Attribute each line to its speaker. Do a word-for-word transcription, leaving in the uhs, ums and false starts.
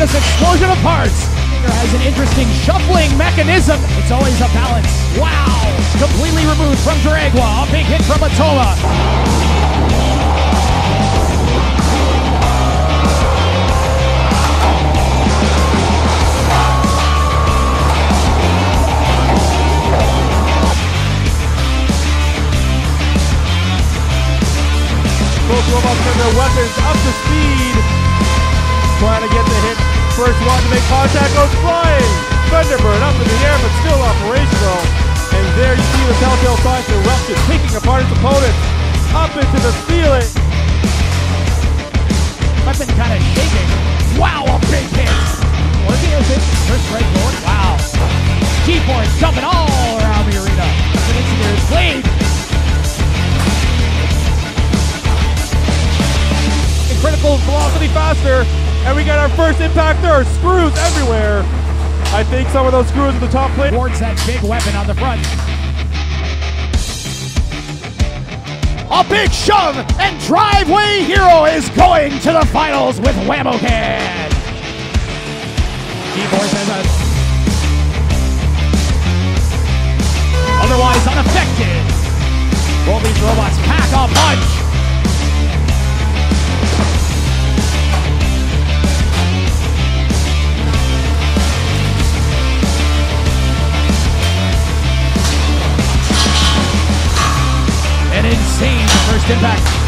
Speaker 1: this explosion of parts. It has an interesting shuffling mechanism. It's always a balance. Wow! Completely removed from Dragwa. A big hit from Atoma.
Speaker 2: Both robots get their weapons up to speed. Trying to get the hit. First one to make contact goes flying. Thunderbird up in the air but still operational. And there you see the telltale signs of eruption taking apart its opponent. Up into the ceiling.
Speaker 1: Weapon kind of shaking. Wow, a big hit. Working as it. First strike forward. Wow. G-force jumping all around the arena. Up into their blade.
Speaker 2: Critical velocity faster, and we got our first impact. There are screws everywhere. I think some of those screws at the top plate
Speaker 1: towards that big weapon on the front. A big shove, and Driveway Hero is going to the finals with Whammo Can. G-Force has a otherwise unaffected. Both these robots pack a punch. An insane first impact.